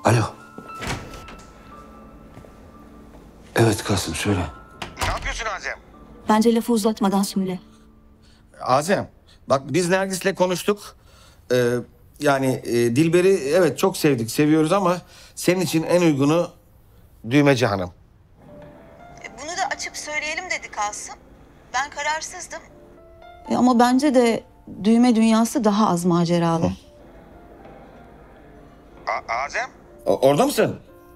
Alo. Evet Kasım, söyle. Ne yapıyorsun Azem? Bence lafı uzatmadan söyle. Azem, bak biz Nergis'le konuştuk. Dilber'i evet çok sevdik, seviyoruz ama senin için en uygunu Düğmeci Hanım. Bunu da açıp söyleyelim dedi Kasım. Ben kararsızdım. Ama bence de düğme dünyası daha az maceralı. Azem? Orada mısın?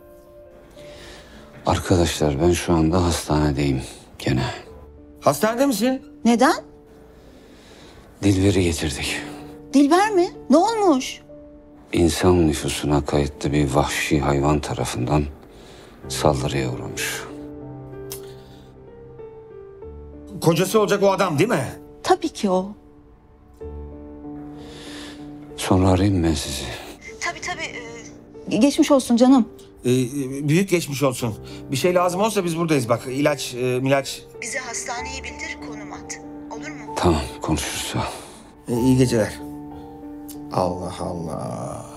Arkadaşlar ben şu anda hastanedeyim gene. Hastanede misin? Neden? Dilber'i getirdik. Dilber mi? Ne olmuş? İnsan nüfusuna kayıtlı bir vahşi hayvan tarafından saldırıya uğramış. Kocası olacak o adam değil mi? Tabii ki o. Sonra arayayım ben sizi. Tabii. Geçmiş olsun canım. Büyük geçmiş olsun. Bir şey lazım olsa biz buradayız bak. İlaç, milaç. Bize hastaneyi bildir, konum at. Olur mu? Tamam, konuşuruz. İyi geceler. Allah Allah.